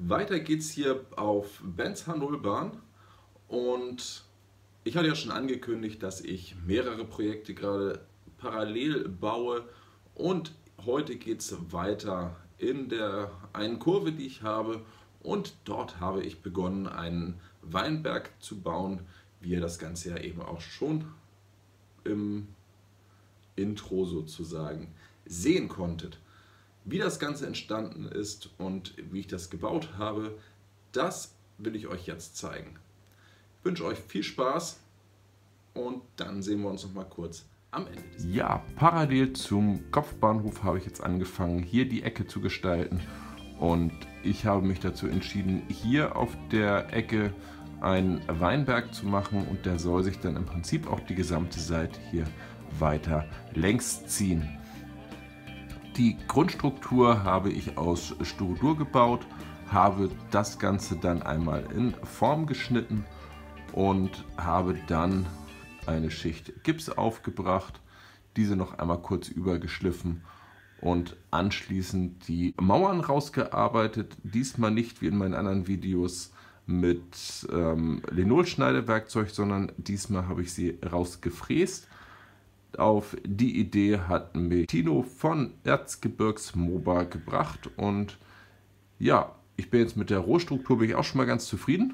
Weiter geht's hier auf Benz H0-Bahn und ich hatte ja schon angekündigt, dass ich mehrere Projekte gerade parallel baue und heute geht es weiter in der einen Kurve, die ich habe, und dort habe ich begonnen, einen Weinberg zu bauen, wie ihr das Ganze ja eben auch schon im Intro sozusagen sehen konntet. Wie das Ganze entstanden ist und wie ich das gebaut habe, das will ich euch jetzt zeigen. Ich wünsche euch viel Spaß und dann sehen wir uns noch mal kurz am Ende des Videos. Ja, parallel zum Kopfbahnhof habe ich jetzt angefangen, hier die Ecke zu gestalten, und ich habe mich dazu entschieden, hier auf der Ecke einen Weinberg zu machen, und der soll sich dann im Prinzip auch die gesamte Seite hier weiter längs ziehen. Die Grundstruktur habe ich aus Styrodur gebaut, habe das Ganze dann einmal in Form geschnitten und habe dann eine Schicht Gips aufgebracht, diese noch einmal kurz übergeschliffen und anschließend die Mauern rausgearbeitet. Diesmal nicht wie in meinen anderen Videos mit Linolschneidewerkzeug, sondern diesmal habe ich sie rausgefräst. Auf die Idee hat mich Tino von Erzgebirgsmoba gebracht, und ja, ich bin jetzt mit der Rohstruktur bin ich auch schon mal ganz zufrieden,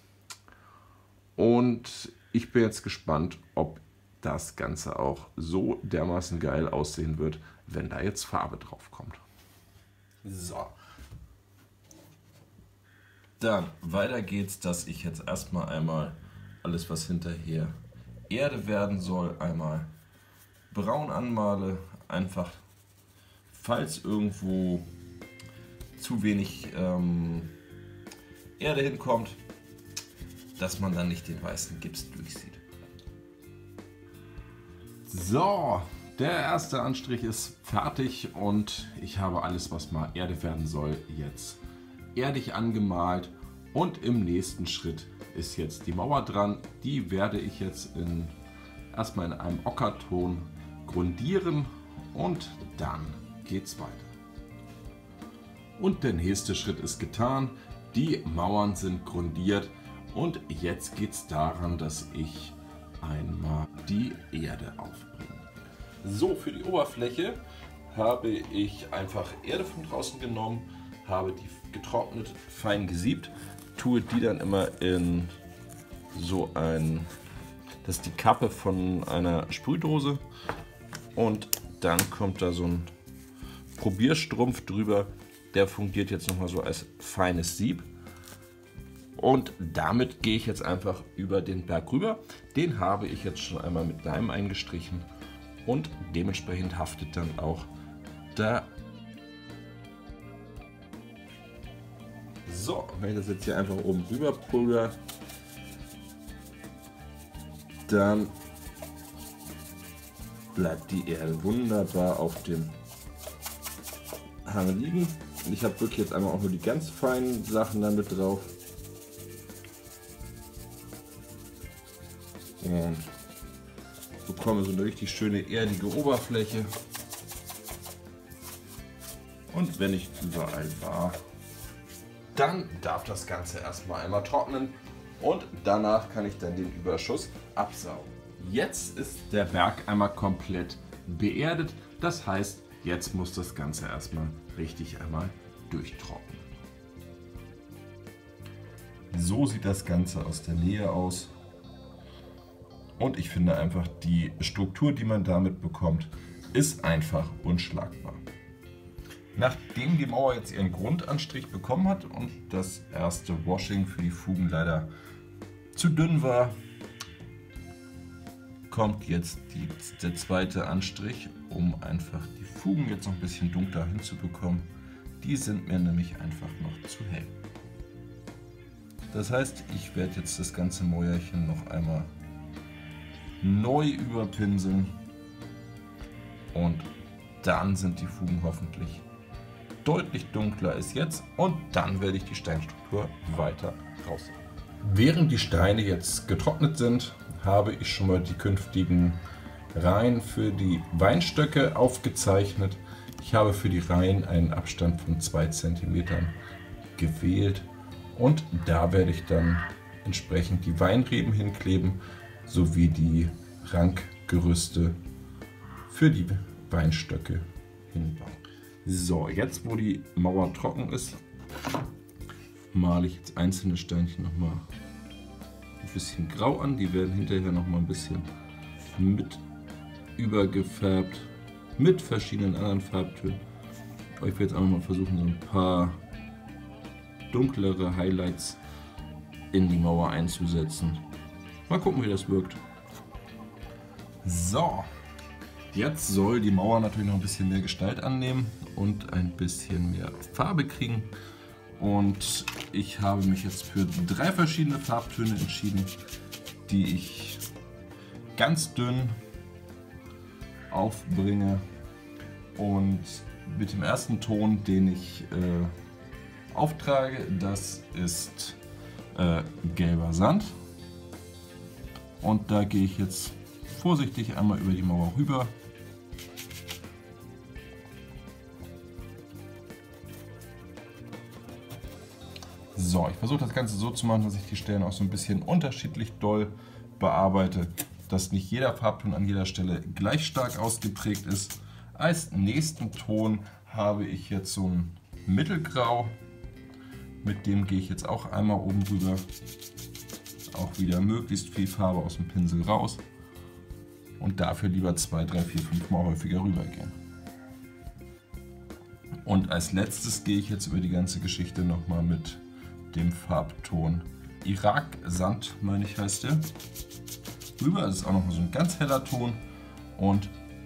und ich bin jetzt gespannt, ob das Ganze auch so dermaßen geil aussehen wird, wenn da jetzt Farbe drauf kommt. So. Dann weiter geht's, dass ich jetzt erstmal einmal alles, was hinterher Erde werden soll, einmal braun anmale, einfach falls irgendwo zu wenig Erde hinkommt, dass man dann nicht den weißen Gips durchsieht. So, der erste Anstrich ist fertig und ich habe alles, was mal Erde werden soll, jetzt erdig angemalt, und im nächsten Schritt ist jetzt die Mauer dran. Die werde ich jetzt erstmal in einem Ockerton grundieren und dann geht's weiter. Und der nächste Schritt ist getan. Die Mauern sind grundiert und jetzt geht es daran, dass ich einmal die Erde aufbringe. So, für die Oberfläche habe ich einfach Erde von draußen genommen, habe die getrocknet, fein gesiebt, tue die dann immer in so das ist die Kappe von einer Sprühdose, und dann kommt da so ein Probierstrumpf drüber, der fungiert jetzt nochmal so als feines Sieb, und damit gehe ich jetzt einfach über den Berg rüber. Den habe ich jetzt schon einmal mit Leim eingestrichen und dementsprechend haftet dann auch da. So, wenn ich das jetzt hier einfach oben rüber pulver, dann bleibt die Erde wunderbar auf dem Hang liegen. Und ich habe wirklich jetzt einmal auch nur die ganz feinen Sachen damit drauf. Und bekomme so eine richtig schöne erdige Oberfläche. Und wenn ich überall war, dann darf das Ganze erstmal einmal trocknen, und danach kann ich dann den Überschuss absaugen. Jetzt ist der Berg einmal komplett beerdet, das heißt, jetzt muss das Ganze erstmal richtig einmal durchtrocknen. So sieht das Ganze aus der Nähe aus, und ich finde einfach, die Struktur, die man damit bekommt, ist einfach unschlagbar. Nachdem die Mauer jetzt ihren Grundanstrich bekommen hat und das erste Washing für die Fugen leider zu dünn war, kommt jetzt der zweite Anstrich, um einfach die Fugen jetzt noch ein bisschen dunkler hinzubekommen. Die sind mir nämlich einfach noch zu hell. Das heißt, ich werde jetzt das ganze Mäuerchen noch einmal neu überpinseln, und dann sind die Fugen hoffentlich deutlich dunkler als jetzt, und dann werde ich die Steinstruktur weiter raus. Während die Steine jetzt getrocknet sind, habe ich schon mal die künftigen Reihen für die Weinstöcke aufgezeichnet. Ich habe für die Reihen einen Abstand von 2 cm gewählt und da werde ich dann entsprechend die Weinreben hinkleben sowie die Rankgerüste für die Weinstöcke hinbauen. So, jetzt wo die Mauer trocken ist, male ich jetzt einzelne Steinchen nochmal ein bisschen grau an. Die werden hinterher nochmal ein bisschen mit übergefärbt mit verschiedenen anderen Farbtönen. Ich werde jetzt auch mal versuchen, so ein paar dunklere Highlights in die Mauer einzusetzen. Mal gucken, wie das wirkt. So, jetzt soll die Mauer natürlich noch ein bisschen mehr Gestalt annehmen und ein bisschen mehr Farbe kriegen. Und ich habe mich jetzt für 3 verschiedene Farbtöne entschieden, die ich ganz dünn aufbringe. Und mit dem ersten Ton, den ich auftrage, das ist gelber Sand. Und da gehe ich jetzt vorsichtig einmal über die Mauer rüber. So, ich versuche das Ganze so zu machen, dass ich die Stellen auch so ein bisschen unterschiedlich doll bearbeite, dass nicht jeder Farbton an jeder Stelle gleich stark ausgeprägt ist. Als nächsten Ton habe ich jetzt so ein Mittelgrau, mit dem gehe ich jetzt auch einmal oben rüber, auch wieder möglichst viel Farbe aus dem Pinsel raus und dafür lieber 2, 3, 4, 5 Mal häufiger rübergehen. Und als letztes gehe ich jetzt über die ganze Geschichte nochmal mit dem Farbton Irak-Sand, meine ich heißt der, rüber. Das ist auch nochmal so ein ganz heller Ton und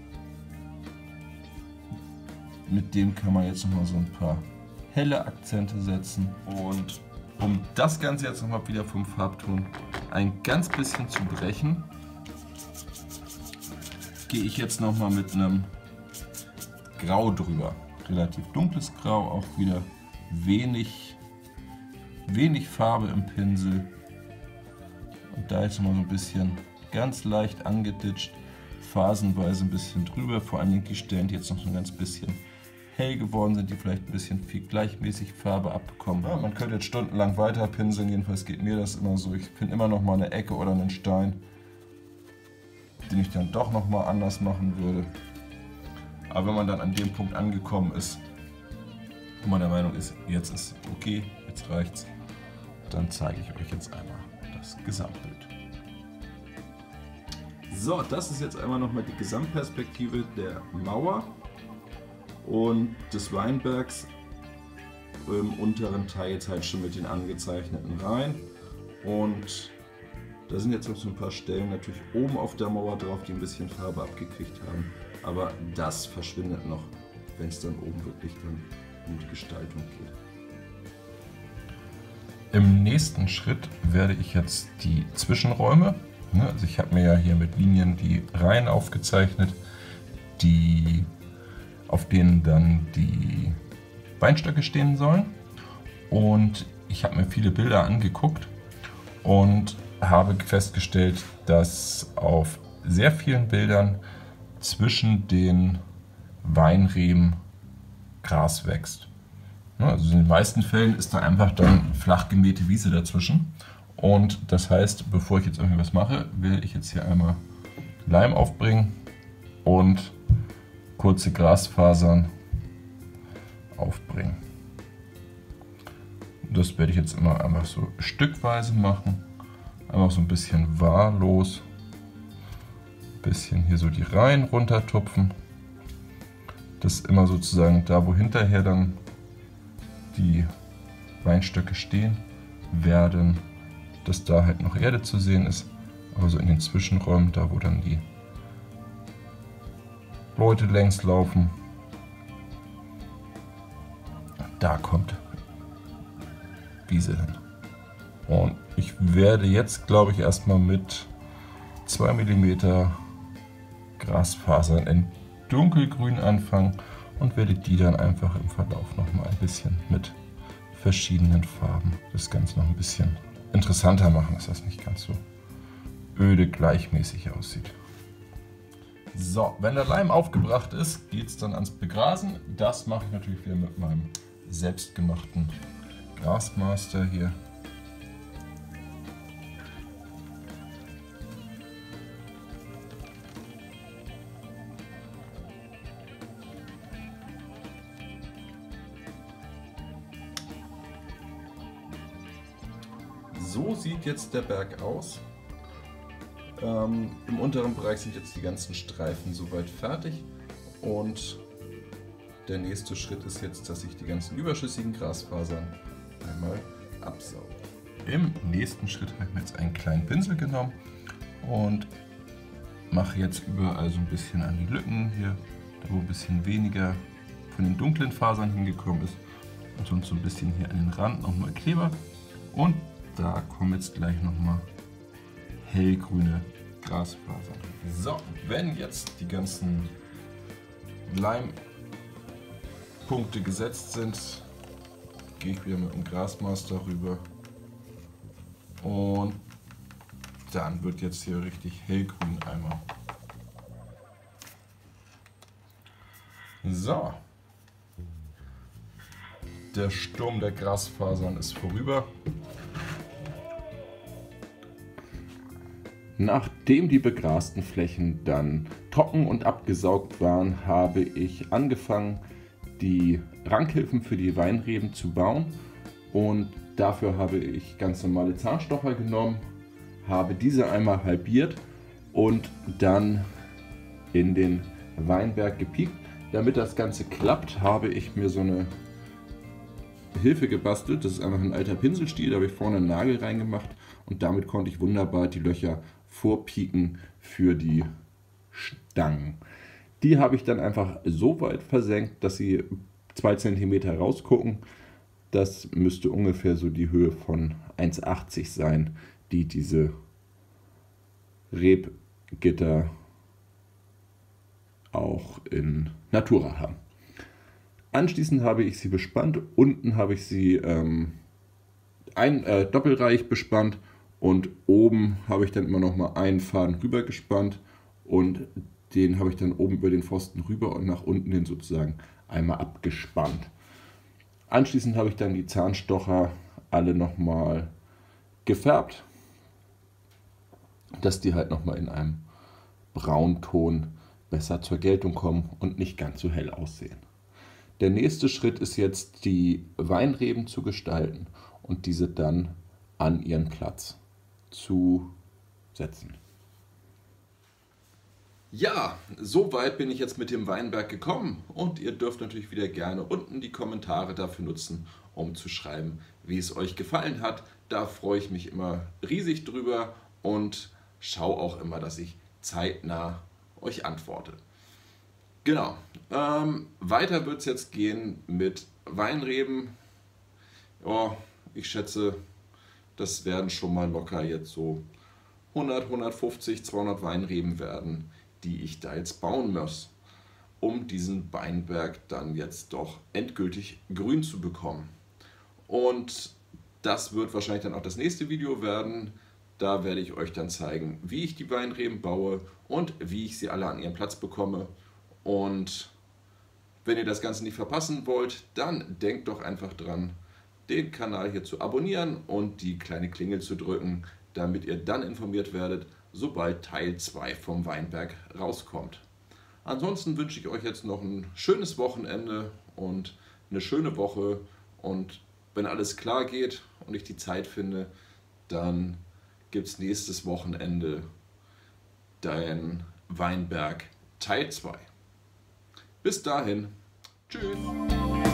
mit dem kann man jetzt nochmal so ein paar helle Akzente setzen. Und um das Ganze jetzt nochmal wieder vom Farbton ein ganz bisschen zu brechen, gehe ich jetzt nochmal mit einem Grau drüber. Relativ dunkles Grau, auch wieder wenig Farbe im Pinsel. Und da jetzt mal so ein bisschen ganz leicht angeditscht, phasenweise ein bisschen drüber, vor allem die Stellen, die jetzt noch so ein ganz bisschen hell geworden sind, die vielleicht ein bisschen viel gleichmäßig Farbe abbekommen. Ja, man könnte jetzt stundenlang weiter pinseln, jedenfalls geht mir das immer so. Ich finde immer noch mal eine Ecke oder einen Stein, den ich dann doch noch mal anders machen würde. Aber wenn man dann an dem Punkt angekommen ist, wo man der Meinung ist, jetzt ist okay, jetzt reicht's, dann zeige ich euch jetzt einmal das Gesamtbild. So, das ist jetzt einmal nochmal die Gesamtperspektive der Mauer und des Weinbergs im unteren Teil jetzt halt schon mit den angezeichneten Reihen. Und da sind jetzt noch so ein paar Stellen natürlich oben auf der Mauer drauf, die ein bisschen Farbe abgekriegt haben. Aber das verschwindet noch, wenn es dann oben wirklich dann um die Gestaltung geht. Im nächsten Schritt werde ich jetzt die Zwischenräume, also ich habe mir ja hier mit Linien die Reihen aufgezeichnet, auf denen dann die Weinstöcke stehen sollen. Und ich habe mir viele Bilder angeguckt und habe festgestellt, dass auf sehr vielen Bildern zwischen den Weinreben Gras wächst. Also in den meisten Fällen ist da einfach dann flach gemähte Wiese dazwischen. Und das heißt, bevor ich jetzt irgendwas mache, will ich jetzt hier einmal Leim aufbringen und kurze Grasfasern aufbringen. Das werde ich jetzt immer einfach so stückweise machen. Einfach so ein bisschen wahllos. Ein bisschen hier so die Reihen runtertupfen. Das immer sozusagen da, wo hinterher dann die Weinstöcke stehen werden, dass da halt noch Erde zu sehen ist, aber so in den Zwischenräumen, da wo dann die Leute längs laufen, da kommt Wiese hin. Und ich werde jetzt, glaube ich, erstmal mit 2 mm Grasfasern in dunkelgrün anfangen und werde die dann einfach im Verlauf nochmal ein bisschen mit verschiedenen Farben das Ganze noch ein bisschen interessanter machen, dass das nicht ganz so öde gleichmäßig aussieht. So, wenn der Leim aufgebracht ist, geht es dann ans Begrasen. Das mache ich natürlich wieder mit meinem selbstgemachten Grasmaster hier. So sieht jetzt der Berg aus. Im unteren Bereich sind jetzt die ganzen Streifen soweit fertig und der nächste Schritt ist jetzt, dass ich die ganzen überschüssigen Grasfasern einmal absauge. Im nächsten Schritt habe ich mir jetzt einen kleinen Pinsel genommen und mache jetzt überall so ein bisschen an die Lücken hier, da wo ein bisschen weniger von den dunklen Fasern hingekommen ist, und sonst so ein bisschen hier an den Rand nochmal Kleber, und da kommen jetzt gleich nochmal hellgrüne Grasfasern. So, wenn jetzt die ganzen Leimpunkte gesetzt sind, gehe ich wieder mit dem Grasmaster rüber und dann wird jetzt hier richtig hellgrün einmal. So, der Sturm der Grasfasern ist vorüber. Nachdem die begrasten Flächen dann trocken und abgesaugt waren, habe ich angefangen, die Rankhilfen für die Weinreben zu bauen, und dafür habe ich ganz normale Zahnstocher genommen, habe diese einmal halbiert und dann in den Weinberg gepiekt. Damit das Ganze klappt, habe ich mir so eine Hilfe gebastelt. Das ist einfach ein alter Pinselstiel, da habe ich vorne einen Nagel reingemacht und damit konnte ich wunderbar die Löcher vorpieken für die Stangen. Die habe ich dann einfach so weit versenkt, dass sie 2 cm rausgucken. Das müsste ungefähr so die Höhe von 1,80 sein, die diese Rebgitter auch in Natura haben. Anschließend habe ich sie bespannt. Unten habe ich sie doppelreich bespannt und oben habe ich dann immer noch mal einen Faden rüber gespannt und den habe ich dann oben über den Pfosten rüber und nach unten hin sozusagen einmal abgespannt. Anschließend habe ich dann die Zahnstocher alle nochmal gefärbt, dass die halt nochmal in einem Braunton besser zur Geltung kommen und nicht ganz so hell aussehen. Der nächste Schritt ist jetzt, die Weinreben zu gestalten und diese dann an ihren Platz zu setzen. Ja, soweit bin ich jetzt mit dem Weinberg gekommen, und ihr dürft natürlich wieder gerne unten die Kommentare dafür nutzen, um zu schreiben, wie es euch gefallen hat. Da freue ich mich immer riesig drüber und schaue auch immer, dass ich zeitnah euch antworte. Genau, weiter wird es jetzt gehen mit Weinreben. Ja, ich schätze, das werden schon mal locker jetzt so 100, 150, 200 Weinreben werden, die ich da jetzt bauen muss, um diesen Weinberg dann jetzt doch endgültig grün zu bekommen. Und das wird wahrscheinlich dann auch das nächste Video werden. Da werde ich euch dann zeigen, wie ich die Weinreben baue und wie ich sie alle an ihren Platz bekomme. Und wenn ihr das Ganze nicht verpassen wollt, dann denkt doch einfach dran, den Kanal hier zu abonnieren und die kleine Klingel zu drücken, damit ihr dann informiert werdet, sobald Teil 2 vom Weinberg rauskommt. Ansonsten wünsche ich euch jetzt noch ein schönes Wochenende und eine schöne Woche, und wenn alles klar geht und ich die Zeit finde, dann gibt es nächstes Wochenende den Weinberg Teil 2. Bis dahin, tschüss!